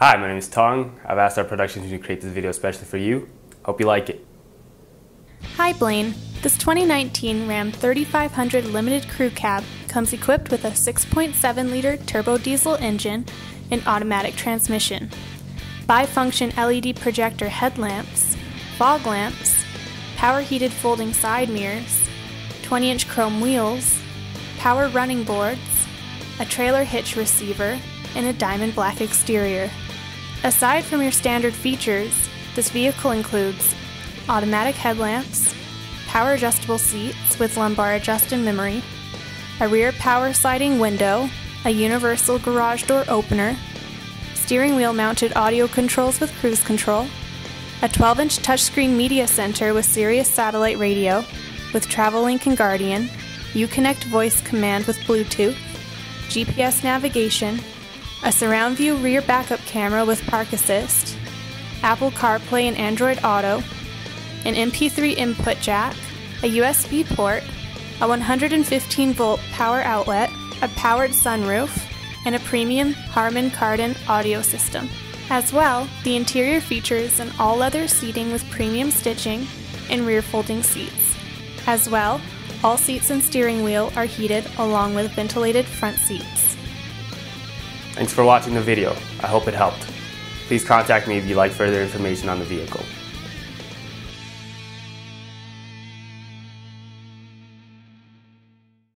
Hi, my name is Tong. I've asked our production team to create this video especially for you. Hope you like it. Hi Blaine. This 2019 Ram 3500 Limited Crew Cab comes equipped with a 6.7-liter turbo diesel engine and automatic transmission, bi-function LED projector headlamps, fog lamps, power-heated folding side mirrors, 20-inch chrome wheels, power running boards, a trailer hitch receiver, and a diamond black exterior. Aside from your standard features, this vehicle includes automatic headlamps, power adjustable seats with lumbar adjust and memory, a rear power sliding window, a universal garage door opener, steering wheel mounted audio controls with cruise control, a 12-inch touchscreen media center with Sirius satellite radio with TravelLink and Guardian, Uconnect voice command with Bluetooth, GPS navigation, a surround view rear backup camera with Park Assist, Apple CarPlay and Android Auto, an MP3 input jack, a USB port, a 115-volt power outlet, a powered sunroof, and a premium Harman Kardon audio system. As well, the interior features an all-leather seating with premium stitching and rear folding seats. As well, all seats and steering wheel are heated along with ventilated front seats. Thanks for watching the video. I hope it helped. Please contact me if you'd like further information on the vehicle.